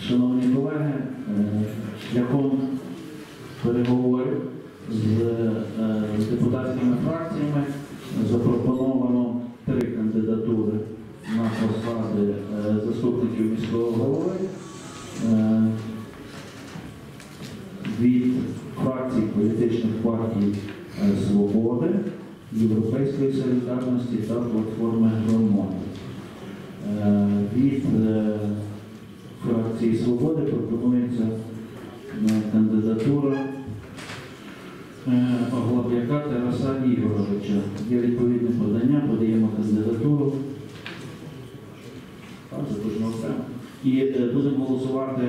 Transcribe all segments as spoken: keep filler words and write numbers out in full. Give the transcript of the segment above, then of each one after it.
Шановні колеги, шляхом переговорів з депутатськими фракціями запропоновано три кандидатури на посади заступників міського голови від фракцій політичних партій «Свободи», Європейської солідарності та платформи «Громади». Від фракції «Свободи» пропонується кандидатура Оглобляка Тараса Ігоровича. Є відповідне подання, подаємо кандидатуру. І будемо голосувати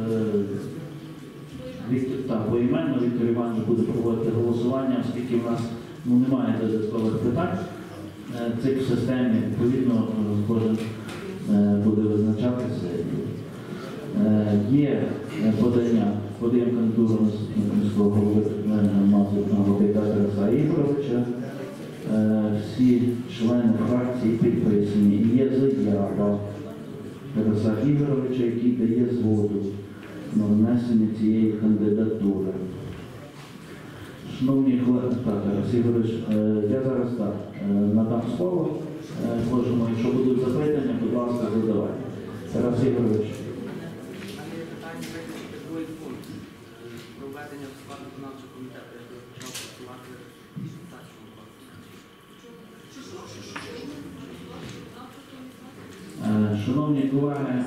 так, поіменно. Віктор Іванович буде проводити голосування, оскільки в нас ну, немає додаткових питань. Цих в системі, відповідно, кожен буде визначатися. Є подання, подаємо кандидатуру міського голови Оглобляка Тараса Ігоровича. Всі члени фракції підписані. Є заява Тараса Ігоровича, який дає згоду на внесення цієї кандидатури. Шановні колеги, так, Тарас Ігорович, я зараз так надам слово кожному. Якщо будуть запитання, будь ласка, задавайте. Тарас Ігорович. Проведення в складу виконавчого комітету, я би почав працювати в першому році. Шановні колеги,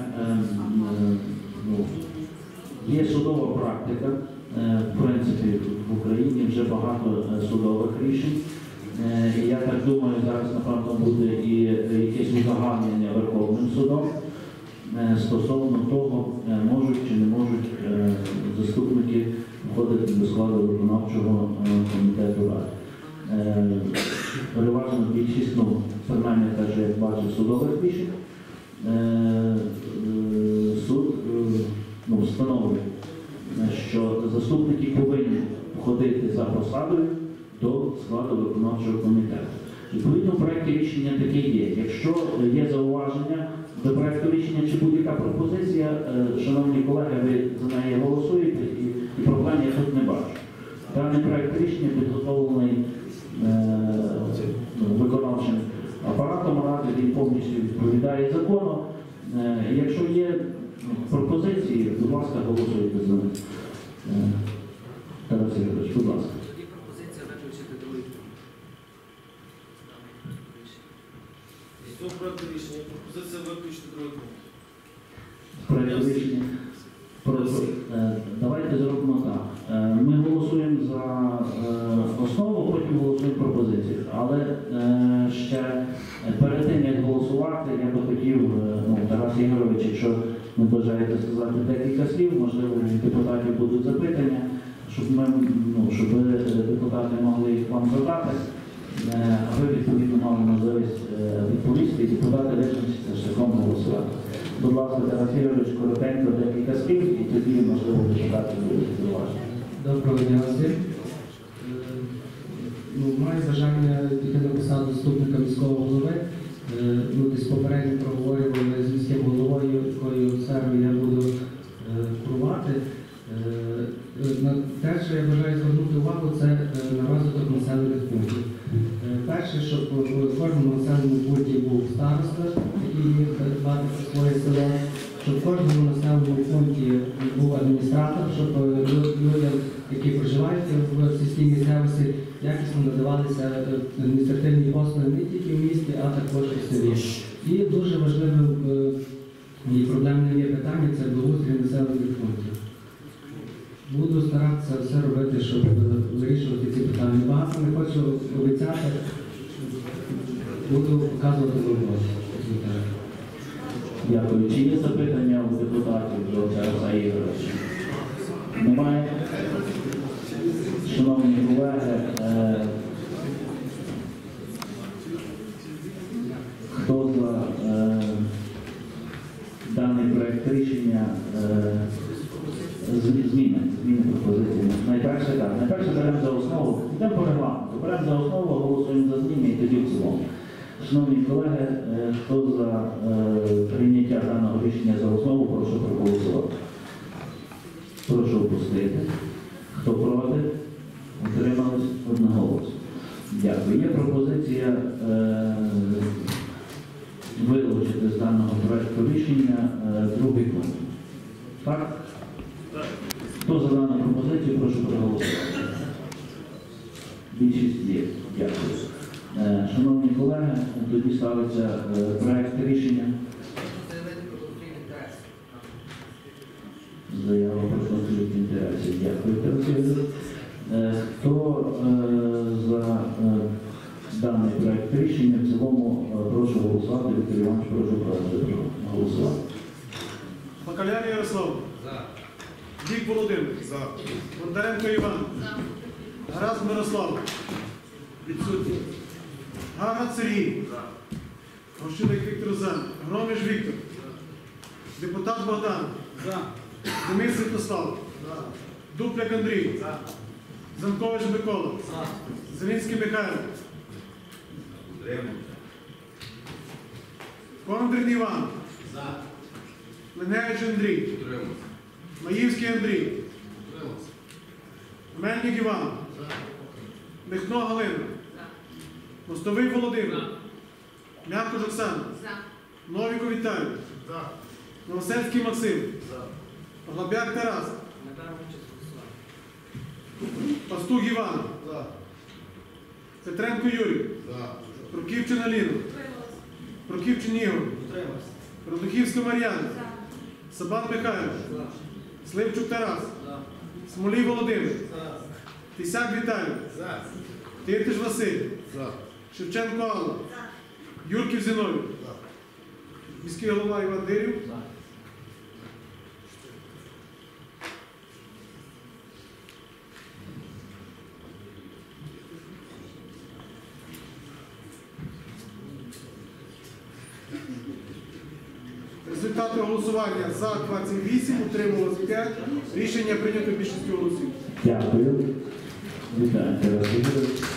є судова практика, в принципі, в Україні вже багато судових рішень. І я так думаю, зараз, напевно, буде і якесь узагальнення Верховним судом стосовно того, можуть чи не можуть заступники входити до складу виконавчого комітету ради. Переважно більшість, ну, принаймні, теж, як бачу, судових рішень, суд ну, встановлює, що заступники повинні входити за посадою до складу виконавчого комітету. Відповідно, в проєкті рішення таке є. Якщо є зауваження до проєкту рішення чи будь-яка пропозиція, шановні колеги, ви за неї голосуєте і, і проблем я тут не бачу. Даний проєкт рішення підготовлений е, виконавчим апаратом ради, він повністю відповідає закону. Е, якщо є пропозиції, будь ласка, голосуйте за них. Е, Тарас Ігорович, будь ласка. Тоді пропозиція виключити другий пункт. З цього проєкту рішення пропозиція виключити другий пункт. Проєкт рішення. Давайте зробимо так. Ми голосуємо за основу, потім голосуємо пропозицію. Але ще перед тим, як голосувати, я би хотів, ну, Тарас Ігорович, якщо ви бажаєте сказати декілька слів, можливо, у депутатів будуть запитання, щоб ми, ну, щоб депутати могли їх вам задати, а ви, відповідно, мали можливість відповісти, і депутати визначаться шляхом голосувати. Будь ласка, Тарас Ігорович, коротенько декілька слів, і тоді, можливо, депутати будуть зауважити. Доброго дня всім. Ну, маю бажання піти на посаду заступника міського голови. Ну, десь попередньо проговорювали з міським головою, якою сферою я буду курувати. Те, що я бажаю звернути увагу, це на розвиток населених пунктів. Перше, щоб в кожному населеному пункті був староста, який міг дбати про своє село, щоб в кожному населеному пункті був адміністратор, щоб людям, які проживають в сільській місцевості, якісно надавалися адміністративні послуги не тільки в місті, а також і в селі. І дуже важливим і проблемним є питання – це благоустрій населених пунктів. Буду старатися все робити, щоб вирішувати ці питання. Багато не хочу обіцяти, буду показувати роботу. Дякую. Чи є запитання у депутатів до Тараса Ігоровича? Немає? Шановні колеги, е, хто за е, даний проєкт рішення е, зміни, зміни пропозиції? Найперше так. Найперше беремо за основу, йдемо по регламенту, беремо за основу, голосуємо за зміни і тоді в цілому. Шановні колеги, е, хто за е, прийняття даного рішення за основу, прошу проголосувати. Прошу опустити. Хто проти? Утримались одноголосно. Дякую. Є пропозиція е, вилучити з даного проекту рішення е, другий пункт. Так? Хто за дану пропозицію, прошу проголосувати. Більшість є. Дякую. Е, Шановні колеги, тоді ставиться е, проект рішення. Заявити про конфлікт інтересів. Заява про конфлікт інтересів. Дякую, Тарасі. Е, Хто е, за е, даний проект рішення в цілому е, прошу голосувати. Віктор Іванович, прошу проголосувати. Бакалян Ярослав. Дік Володимир. Бондаренко Іван. Гараз Мирослав. Відсутній. Гагат Сергій. Гощуник Віктор за. Громиш Віктор. Депутат Богдан. Демир Святослав. Дупляк Андрій. Занкович Микола. Зелінський Михайло. Кондрин Іван. Леневич Андрій. Маївський Андрій. Мельник Іван. Михно Галина. Мостовий Володимир. Мякош Оксана. Новіков Віталій. Новосельський Максим. Глабяк Тарас. Не беремо участь у голосуванні. Пастух Іван. Петренко Юрій. Проківчин Аліна. Проківчин Ігор. Родухівська Мар'яна. Сабан Михайло. Сливчук Тарас. Смолій Володимир. Тисяк Віталій. Тиртиш Василь. Шевченко Алла. Юрків Зіновій. Міський голова Іван Дирів. Результати голосування за двадцять вісім, утрималось п'ять. Рішення прийнято більшістю голосів. Дякую. Вітаю, Тарас Ігорович.